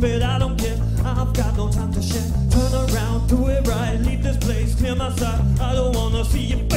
stupid, I don't care. I've got no time to share. Turn around, do it right, leave this place, clear my sight. I don't wanna see you